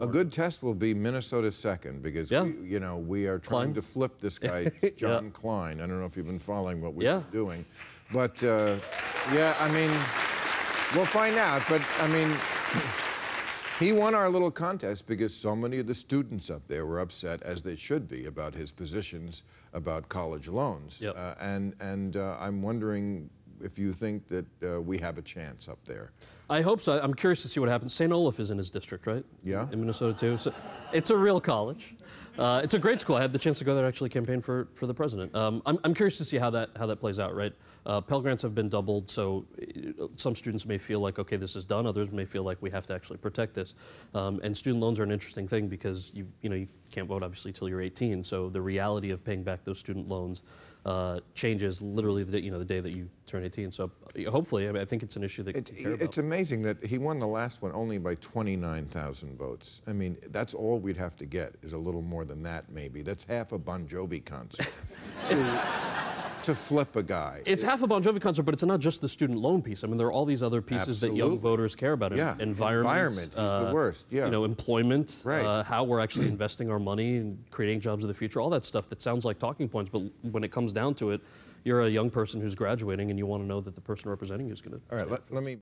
A good test will be Minnesota second because we are trying to flip this guy, John Klein. I don't know if you've been following what we've been doing, but yeah, I mean, we'll find out. But I mean, he won our little contest because so many of the students up there were upset, as they should be, about his positions about college loans. And I'm wondering if you think that we have a chance up there. I hope so. I'm curious to see what happens. St. Olaf is in his district, right? Yeah. In Minnesota, too. So it's a real college. It's a great school. I had the chance to go there and actually campaign for the president. I'm curious to see how that plays out, right? Pell Grants have been doubled, so some students may feel like, okay, this is done. Others may feel like we have to actually protect this. And student loans are an interesting thing because you can't vote, obviously, till you're 18. So the reality of paying back those student loans changes literally the day that you turn 18. So hopefully, I think it's an issue that you care about. It's amazing that he won the last one only by 29,000 votes. I mean, that's all we'd have to get is a little more than that, maybe. That's half a Bon Jovi concert. To flip a guy. It's half a Bon Jovi concert, but it's not just the student loan piece. I mean, there are all these other pieces that young voters care about. Environment is the worst. Employment, how we're actually investing our money and creating jobs of the future, all that stuff that sounds like talking points, but when it comes down to it, you're a young person who's graduating and you want to know that the person representing you is going to... All right, let me...